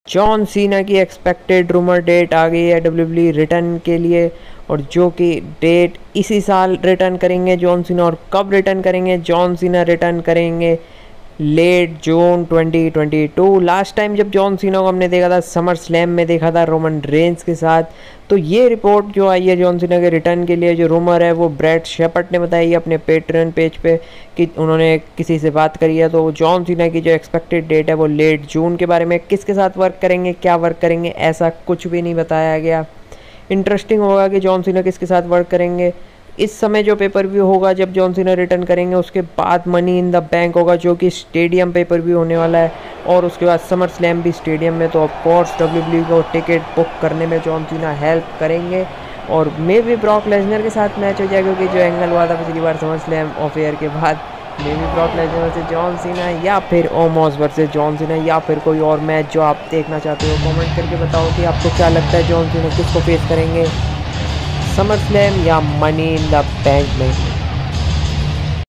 John Cena की expected rumour date आ गई है डब्ल्यूडब्ल्यूई रिटर्न के लिए, और जो कि डेट इसी साल रिटर्न करेंगे जॉन सीना। और कब रिटर्न करेंगे जॉन सीना? रिटर्न करेंगे लेट जून 2022। लास्ट टाइम जब जॉन सीना को हमने देखा था समर स्लैम में देखा था रोमन रेंस के साथ। तो ये रिपोर्ट जो आई है जॉन सीना के रिटर्न के लिए, जो रूमर है वो ब्रैड शेपर्ड ने बताई है अपने पेट्रियन पेज पे कि उन्होंने किसी से बात करी है। तो जॉन सीना की जो एक्सपेक्टेड डेट है वो लेट जून के बारे में। किसके साथ वर्क करेंगे, क्या वर्क करेंगे, ऐसा कुछ भी नहीं बताया गया। इंटरेस्टिंग होगा कि जॉन सीना किसके साथ वर्क करेंगे। इस समय जो पेपर व्यू होगा जब जॉन सीना रिटर्न करेंगे, उसके बाद मनी इन द बैंक होगा जो कि स्टेडियम पेपर व्यू होने वाला है, और उसके बाद समर स्लैम भी स्टेडियम में। तो ऑफ कोर्स डब्ल्यूडब्ल्यूई को टिकट बुक करने में जॉन सीना हेल्प करेंगे, और मे भी ब्रॉक लेसनर के साथ मैच हो जाएगा, क्योंकि जो एंगल हुआ था पिछली बार समर स्लैम ऑफ एयर के बाद, मे भी Brock Lesnar versus John Cena, या फिर ओमोस वर्सेस जॉन सीना, या फिर कोई और मैच जो आप देखना चाहते हो। कमेंट करके बताओ कि आपको क्या लगता है जॉन सीना किसको फेस करेंगे, समर स्लैम या मनी इन द बैंक में।